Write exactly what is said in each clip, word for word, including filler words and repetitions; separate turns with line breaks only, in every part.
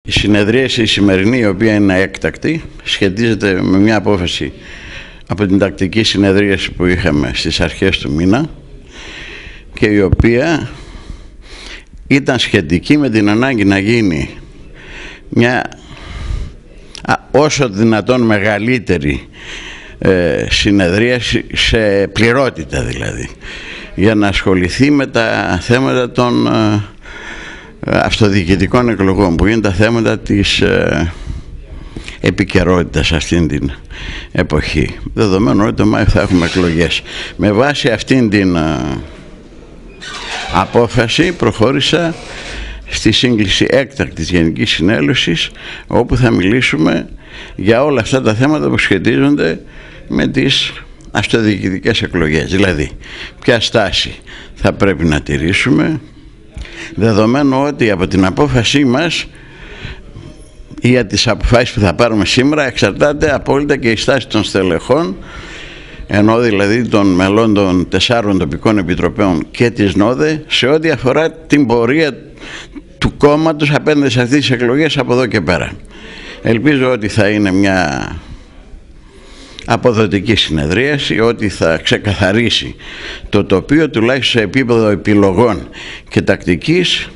Η συνεδρίαση η σημερινή, η οποία είναι έκτακτη, σχετίζεται με μια απόφαση από την τακτική συνεδρίαση που είχαμε στις αρχές του μήνα και η οποία ήταν σχετική με την ανάγκη να γίνει μια όσο δυνατόν μεγαλύτερη ε, συνεδρίαση, σε πληρότητα δηλαδή, για να ασχοληθεί με τα θέματα των ε, αυτοδιοικητικών εκλογών, που είναι τα θέματα της ε, επικαιρότητας αυτήν την εποχή, δεδομένου ότι το Μάιο θα έχουμε εκλογές. Με βάση αυτήν την ε, απόφαση προχώρησα στη σύγκληση έκτακτης Γενικής Συνέλευσης, όπου θα μιλήσουμε για όλα αυτά τα θέματα που σχετίζονται με τις αυτοδιοικητικές εκλογές. Δηλαδή, ποια στάση θα πρέπει να τηρήσουμε, δεδομένου ότι από την απόφασή μας ή για τις αποφάσεις που θα πάρουμε σήμερα εξαρτάται απόλυτα και η στάση των στελεχών, ενώ δηλαδή των μελών των τεσσάρων τοπικών επιτροπών και της ΝΟΔΕ, σε ό,τι αφορά την πορεία του κόμματος απέναντι σε αυτές τις εκλογές από εδώ και πέρα. Ελπίζω ότι θα είναι μια αποδοτική συνεδρίαση, ότι θα ξεκαθαρίσει το τοπίο, τουλάχιστον σε επίπεδο επιλογών και τακτικής.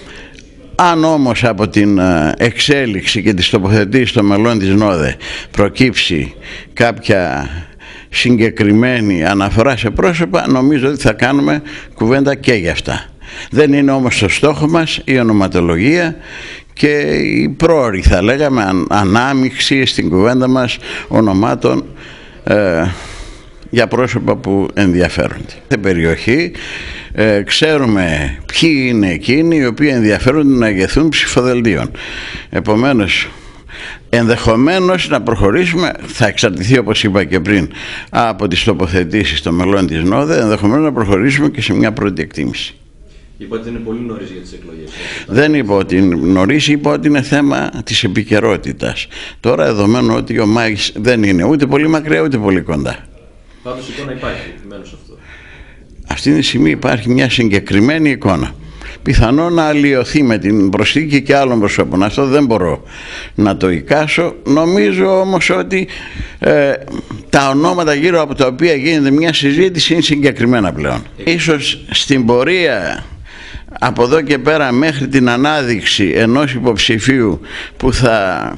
Αν όμως από την εξέλιξη και τις τοποθετήσεις των μελών της ΝΟΔΕ προκύψει κάποια συγκεκριμένη αναφορά σε πρόσωπα, νομίζω ότι θα κάνουμε κουβέντα και για αυτά. Δεν είναι όμως το στόχο μας η ονοματολογία και η πρόωρη, θα λέγαμε, ανάμειξη στην κουβέντα μας ονομάτων ε, για πρόσωπα που ενδιαφέρονται. Στην περιοχή ε, ξέρουμε ποιοι είναι εκείνοι οι οποίοι ενδιαφέρονται να ηγεθούν ψηφοδελτίων. Επομένως, ενδεχομένως να προχωρήσουμε, θα εξαρτηθεί όπως είπα και πριν από τις τοποθετήσεις των μελών της ΝΟΔΕ, ενδεχομένως να προχωρήσουμε και σε μια πρώτη εκτίμηση.
Είπα ότι είναι πολύ νωρίς για τις εκλογές.
Δεν είπα ότι είναι νωρίς, είπα ότι είναι θέμα της επικαιρότητας. Τώρα, δεδομένου ότι ο Μάης δεν είναι ούτε πολύ μακριά ούτε πολύ κοντά.
Πάντως η εικόνα υπάρχει, επιμένω σε αυτό.
Αυτή τη στιγμή υπάρχει μια συγκεκριμένη εικόνα. Πιθανό να αλλοιωθεί με την προσθήκη και άλλων προσώπων. Αυτό δεν μπορώ να το εικάσω. Νομίζω όμως ότι ε, τα ονόματα γύρω από τα οποία γίνεται μια συζήτηση είναι συγκεκριμένα πλέον. Ίσως στην πορεία από εδώ και πέρα μέχρι την ανάδειξη ενός υποψηφίου που θα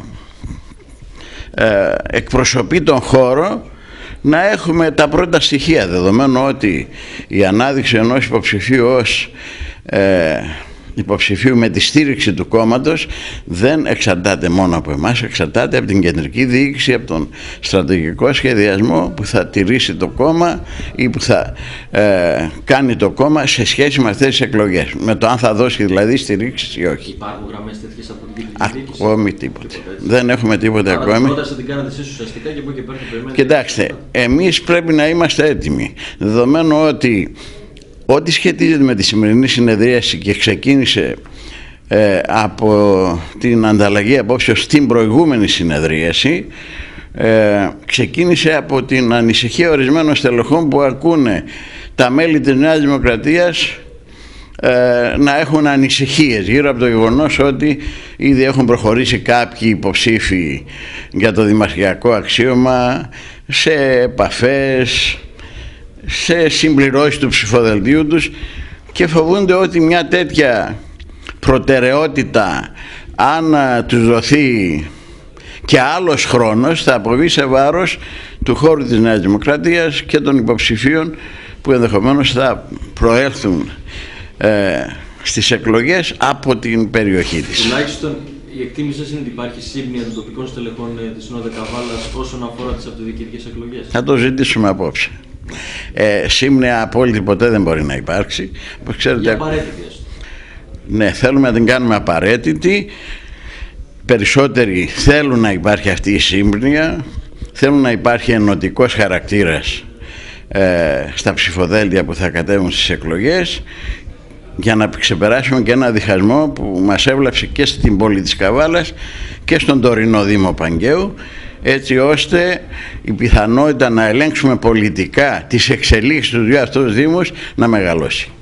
ε, εκπροσωπεί τον χώρο, να έχουμε τα πρώτα στοιχεία, δεδομένου ότι η ανάδειξη ενός υποψηφίου ως ε, υποψηφίου με τη στήριξη του κόμματος δεν εξαρτάται μόνο από εμάς, εξαρτάται από την κεντρική διοίκηση, από τον στρατηγικό σχεδιασμό που θα τηρήσει το κόμμα ή που θα ε, κάνει το κόμμα σε σχέση με αυτές τις εκλογές, με το αν θα δώσει δηλαδή στηρίξεις ή όχι.
Υπάρχουν γραμμές τέτοιες από την κεντρική διοίκηση?
Ακόμη τίποτα. Δεν έχουμε τίποτα ακόμη.
Την πρόταση την κάνατε εσείς ουσιαστικά και από εκεί πέρα περιμένετε.
Κοιτάξτε, εμείς πρέπει να είμαστε έτοιμοι, δεδομένου ότι ό,τι σχετίζεται με τη σημερινή συνεδρίαση και ξεκίνησε ε, από την ανταλλαγή απόψεως στην προηγούμενη συνεδρίαση, ε, ξεκίνησε από την ανησυχία ορισμένων στελεχών που ακούνε τα μέλη της Νέας Δημοκρατίας ε, να έχουν ανησυχίες γύρω από το γεγονός ότι ήδη έχουν προχωρήσει κάποιοι υποψήφοι για το δημαρχιακό αξίωμα σε επαφές, σε συμπληρώσεις του ψηφοδελτίου τους και φοβούνται ότι μια τέτοια προτεραιότητα, αν τους δοθεί και άλλος χρόνος, θα αποβεί σε βάρος του χώρου της Νέας Δημοκρατίας και των υποψηφίων που ενδεχομένως θα προέλθουν ε, στις εκλογές από την περιοχή της.
Τουλάχιστον η εκτίμηση σας είναι ότι υπάρχει σύμπνοια των τοπικών στελεχών της ΝΟΔΕ Καβάλας όσον αφορά τις αυτοδιοικητικές εκλογές?
Θα το ζητήσουμε απόψε. Ε, σύμνοια απόλυτη ποτέ δεν μπορεί να υπάρξει. Όπως ξέρετε,
για απαραίτητη.
Ναι, θέλουμε να την κάνουμε απαραίτητη. Περισσότεροι θέλουν να υπάρχει αυτή η σύμπνοια, θέλουν να υπάρχει ενωτικός χαρακτήρας ε, στα ψηφοδέλτια που θα κατέβουν στις εκλογές, για να ξεπεράσουμε και ένα διχασμό που μας έβλαψε και στην πόλη της Καβάλας και στον τωρινό Δήμο Παγκαίου, έτσι ώστε η πιθανότητα να ελέγξουμε πολιτικά τις εξελίξεις του δύο αυτούς δήμους να μεγαλώσει.